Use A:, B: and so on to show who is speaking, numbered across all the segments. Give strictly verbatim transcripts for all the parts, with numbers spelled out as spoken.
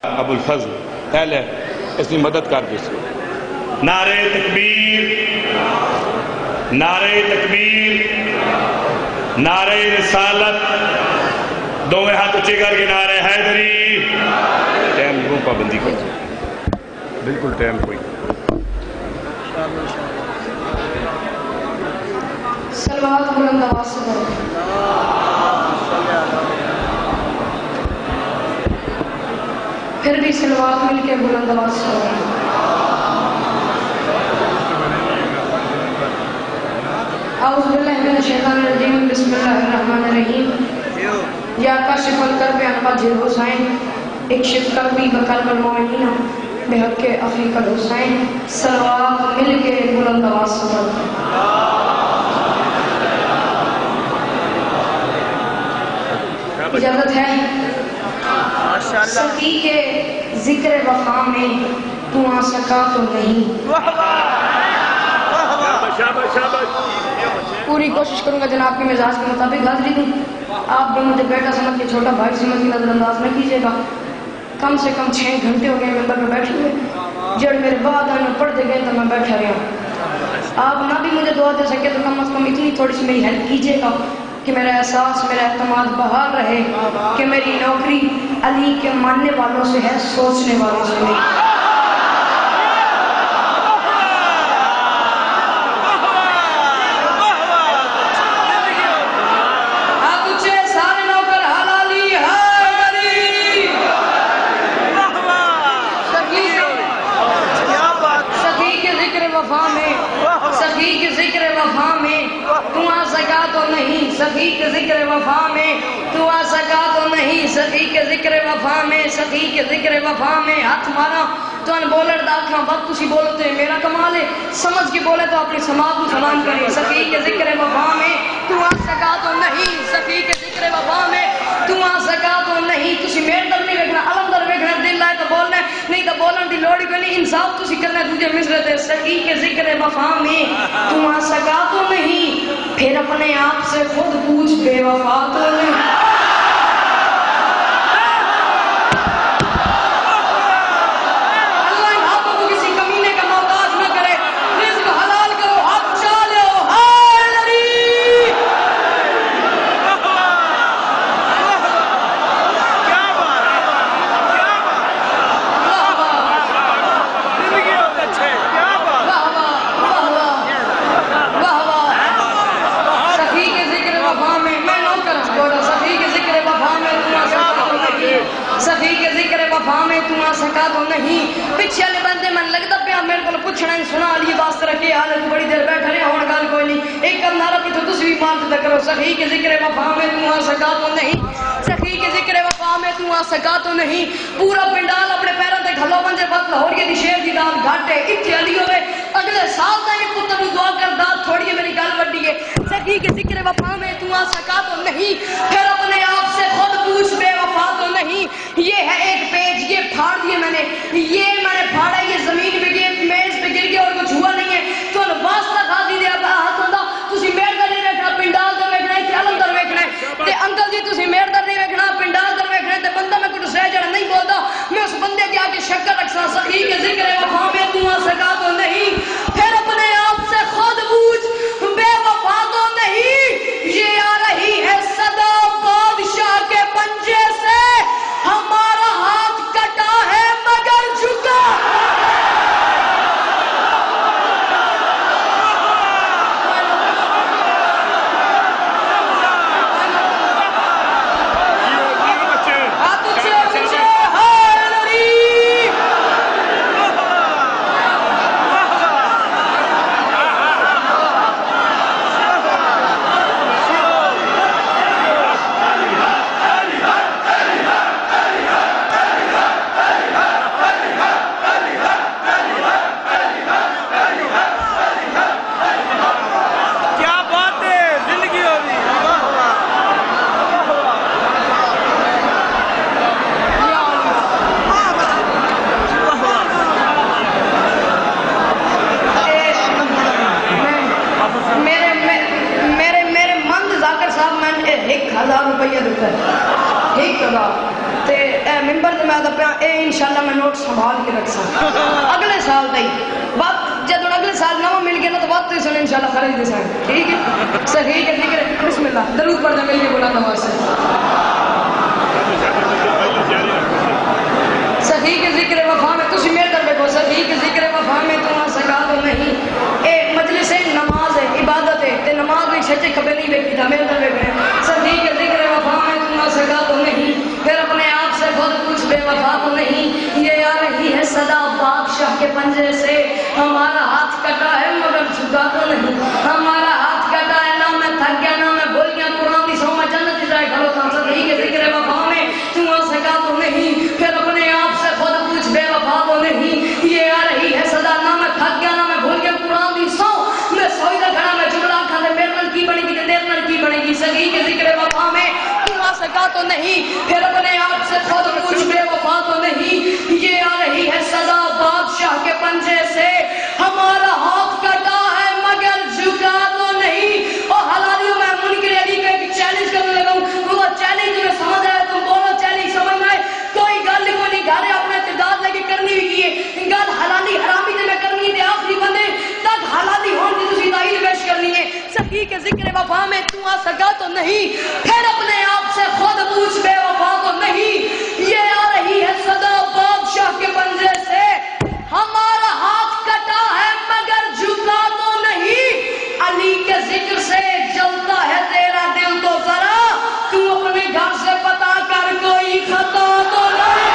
A: ابو الفضل اہل ہے اس کی مدد کر دو.
B: نعرہ تکبیر، نعرہ تکبیر، نعرہ رسالت، دونوں ہاتھ اونچے کر کے نعرہ حیدری.
A: ٹائم کو پابندی کر دو، بالکل ٹائم کوئی.
C: صلوات بلند آواز سے پڑھو. پھر بھی صلوات مل کے بلند آواز سے پڑھو. اعوذ باللہ من الشیطان الرجیم، بسم اللہ الرحمن الرحیم. یا کاشف الکرب عن وجہ الحسین، اکشف کربی بقلب المؤمنین بحق اخیک الحسین. صلوات مل کے بلند آواز سے پڑھو. اجازت ہے؟ سخی کے ذکر وفا میں تو آ سکا تو نہیں. پوری کوشش کروں گا جناب کے مزاج کے مطابق حاضری دوں. آپ بھی مجھے بیٹا سمجھ کے چھوٹا بھائی سمجھ کے نظر انداز نہ کیجیے گا. کم سے کم چھ گھنٹے ہو گئے ممبر پہ بیٹھے ہوئے. جڑ میرے بعد آنے پڑھتے گئے تو میں بیٹھا رہا. آپ نہ بھی مجھے دعا دے سکے تو کم از کم اتنی تھوڑی سی میری ہیلپ کیجیے گا کہ میرا احساس، میرا اعتماد بحال رہے کہ میری نوکری علی کے ماننے والوں سے ہے، سوچنے والوں سے نہیں. سخی کے ذکر وفا میں تو آ سکا تو نہیں. سخی کے ذکر وفا میں تو آ سکا تو نہیں. سخی کے ذکر وفا میں، سخی کے ذکر وفا میں ہاتھ مارا تو ان بولر داکھاں وقت اسی بولتے میرا کمال ہے. سمجھ کے بولے تو اپنی سماعت کو سلام کریں. سخی کے ذکر وفا میں تو آ سکا تو نہیں. سخی کے ذکر وفا میں تو آ سکا تو نہیں. تسی میرے در نہیں ویکھنا، علم در ویکھنا. دل لائے تو بولنا نہیں تو بولن دی لوڑی کوئی نہیں. انصاف تسی کرنا تجھے مصر تے. سخی کے ذکر وفا میں تو آ سکا تو نہیں. پھر اپنے آپ سے خود پوچھ بے وفا تو نہیں. سخی کے ذکر وفا میں تو آ سکا تو نہیں. پچھے والے بندے من لگتا پیا میرے کو پوچھنا نہیں سنا علی باس رکھے حال تو بڑی دیر بیٹھا رہے ہون گل کوئی نہیں. ایک کم نعرہ پیچھو تسی بھی مانتے کرو. سخی کے ذکر وفا میں تو آ سکا تو نہیں. سخی کے ذکر وفا میں تو آ سکا تو نہیں. پورا پنڈال اپنے پیروں تے کھلو بنجے بات لاہور کے دی شیر دی داد گھاٹے اتھے علی ہوئے اگلے سال تک پتر نو دعا کر داد تھوڑی ہے میری گل وڈی ہے. سخی کے ذکر وفا میں تو آ سکا تو نہیں. پھر اپنے آپ سے خود پوچھ بے وفا تو نہیں. یہ ہے ایک پیج، یہ پھاڑ دیے میں نے، یہ میں نے پھاڑا، یہ زمین پہ گئے، میز پہ گر گیا اور کچھ ہوا نہیں ہے. تو واسطہ خاصی دیا پہ ہاتھ ہوندہ تسی میرے در نہیں ویکھنا، پنڈال در ویکھنا ہے، علم در ویکھنا ہے. تے انکل جی تسی میرے در نہیں ویکھنا، پنڈال در ویکھنا ہے. تے بندہ میں کچھ سہ جڑا نہیں بولتا میں اس بندے کے آگے شکر رکھسا. سخی کے ذکر وفا میں تو آ سکا تو نہیں. پھر اپنے آپ سے خود پوچھ بے وفا تو نہیں. یہ آ رہی ہے صدا بادشاہ کے پنجے سے، ہمارا ہاتھ کٹا ہے مگر جھکا انشاءاللہ میں نوٹ سنبھال کے رکھ سکتا اگلے سال دائی وقت جب اگلے سال نو مل گیا نا تو وقت سن انشاءاللہ خرید دے سائیں ٹھیک ہے صحیح ہے ذکر ہے بسم اللہ درود پڑھ دے مل کے بولا نواز سے صحیح کے ذکر وفا میں تسی میرے در بیٹھو صحیح کے ذکر وفا میں تمہاں سگا تو نہیں اے مجلس نماز ہے عبادت ہے تے نماز میں سچے کبھی نہیں بیٹھی تھا میرے در بیٹھے صحیح کے ذکر وفا میں تمہاں سگا تو نہیں پھر اپنے آپ سے خود کچھ بے وفا تو نہیں یہ آ رہی ہے صدا بادشاہ کے پنجے سے ہمارا ہاتھ کٹا ہے مگر جھکا تو نہیں ہمارا ہاتھ کٹا ہے نہ میں تھک گیا نہ میں بھول گیا قرآن کی سو میں جنت جائے کھڑو تھا صحیح کے ذکر وفا میں تمہاں سگا تو نہیں پھر اپنے آپ سے خود کچھ بے وفا تو نہیں یہ آ رہی ہے صدا نہ میں تھک گیا نہ میں بھول گیا قرآن کی سو میں سوئی دا کھڑا میں جملہ کھانے میرے نل کی بنے گی دیر نل کی بنے گی صحیح کے ذکر وفا میں تمہاں سگا تو نہیں پھر اپنے آپ سے خود کچھ بے وفا تو نہیں یہ آ رہی ہے صدا بادشاہ کے پنجے سے ہمارا ہاتھ کٹا ہے مگر جھکا تو نہیں اور حلالیوں میں منکر علی کا ایک چیلنج کرنے لگا ہوں وہ چیلنج میں سمجھ آئے تم بولو چیلنج سمجھ آئے کوئی گل کو نہیں گھارے اپنے اعتداد لگے کرنی بھی کیے گل حلالی حرامی تے میں کرنی ہے آخری بندے تک حلالی ہون کی تسی دائل پیش کرنی ہے صحیح کے ذکر وفا میں تو آ سکا تو نہیں پھر اپنے آپ سے خود پوچھ بے وفا تو نہیں یہ آ رہی ہے صدا بادشاہ کے پنجے سے ہمارا ہاتھ کٹا ہے مگر جھکا تو نہیں علی کے ذکر سے جلتا ہے تیرا دل تو ذرا تو اپنے گھر سے پتا کر کوئی خطا تو نہیں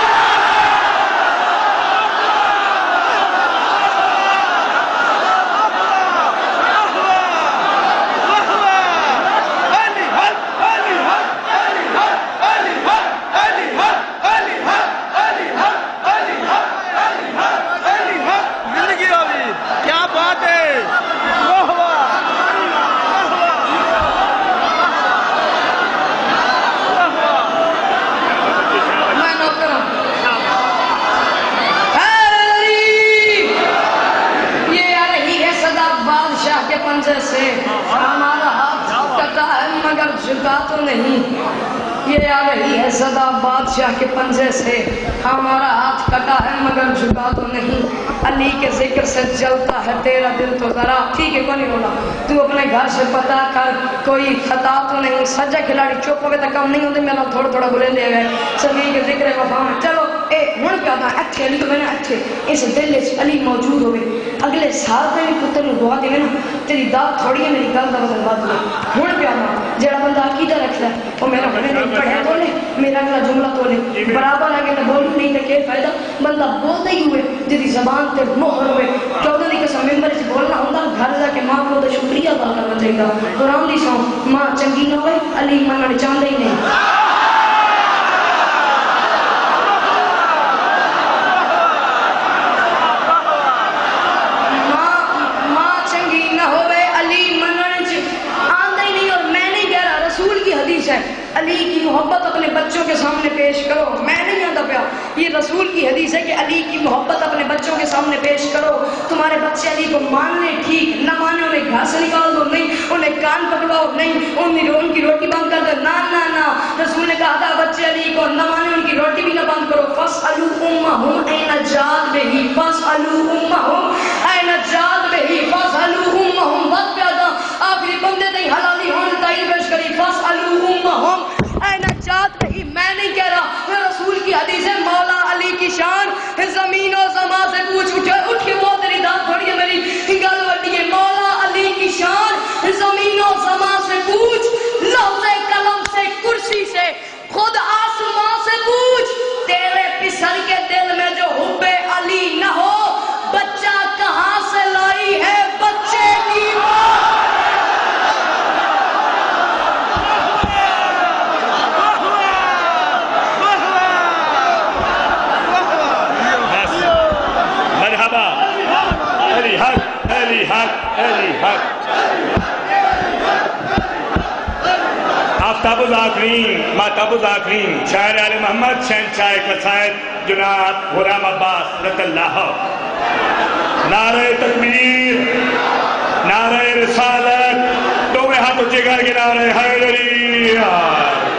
C: سے ہمارا ہاتھ کٹا ہے مگر جھکا تو نہیں یہ آ رہی ہے صدا بادشاہ کے پنجے سے ہمارا ہاتھ کٹا ہے مگر جھکا تو نہیں علی کے ذکر سے جلتا ہے تیرا دل تو ذرا ٹھیک ہے کوئی نہیں بولا تو اپنے گھر سے پتا کر کوئی خطا تو نہیں سجا کھلاڑی چپ ہوئے تک کم نہیں ہوتے میرا تھوڑا تھوڑا بلے لے گئے سبھی کے ذکر وفا میں چلو اے ہن کیا تھا اچھے علی تو میں نے اچھے اس دل وچ علی موجود ہوئے اگلے سال تے بھی پتر نوں دعا دے نا تیری دعوت تھوڑی ہے میری گل دا بدل بات ہوئے ہن کیا تھا جڑا بندہ عقیدہ رکھدا ہے وہ میرا بڑے نہیں پڑھیا تو لے میرا اگلا جملہ تو لے برابر ہے کہ تو بولوں نہیں تے کہ فائدہ بندہ بولتا ہی ہوئے جدی زبان تے مہر ہوئے چودہ دی قسم ممبر وچ بولنا ہوندا گھر جا کے ماں کو تے شکریہ ادا کرنا چاہیے قرآن دی سو ماں چنگی نہ ہوئے علی منن چاہندا ہی نہیں علی کی محبت اپنے بچوں کے سامنے پیش کرو میں نہیں آتا پیا یہ رسول کی حدیث ہے کہ علی کی محبت اپنے بچوں کے سامنے پیش کرو تمہارے بچے علی کو مان لیں ٹھیک نہ مانے انہیں گھر سے نکال دو نہیں انہیں کان پکڑاؤ نہیں ان کی روٹی بند کر دو نہ نہ نہ رسول نے کہا تھا بچے علی کو نہ مانے ان کی روٹی بھی نہ بند کرو فَاسْأَلُوا أُمَّهُمْ أَيْنَ جَادْ بِهِ فَاسْأَلُوا أُمَّهُمْ أَيْنَ جَادْ بِهِ فَاسْأَلُوا أُمَّهُمْ وقت پیادا آخری بندے تھی حلالی ہونے تائید پیش کری فَاسْأَلُوا أُمَّهُمْ أَيْنَ جَادْ بِهِ میں نہیں کہہ رہا یہ رسول کی حدیث ہے مولا علی کی شان زمین و زمان سے پوچھ اٹھے اٹھ کے وہ تیری داد تھوڑی ہے میری گل وڈی ہے مولا علی کی شان زمین و زمان سے پوچھ لوح قلم سے کرسی سے خود آسمان سے پوچھ تیرے پسر کے دل میں جو حب علی نہ ہو بچہ کہاں سے لائی ہے بچے کی ماں
B: علی حق علی حق علی حق آفتاب الآخرین ماتاب الآخرین شاعر آل محمد شہنشاہ قصائد جناب غلام عباس رضی اللہ نعرہ تکبیر نعرہ رسالت دو میں ہاتھ اونچے کر کے نعرہ حیدری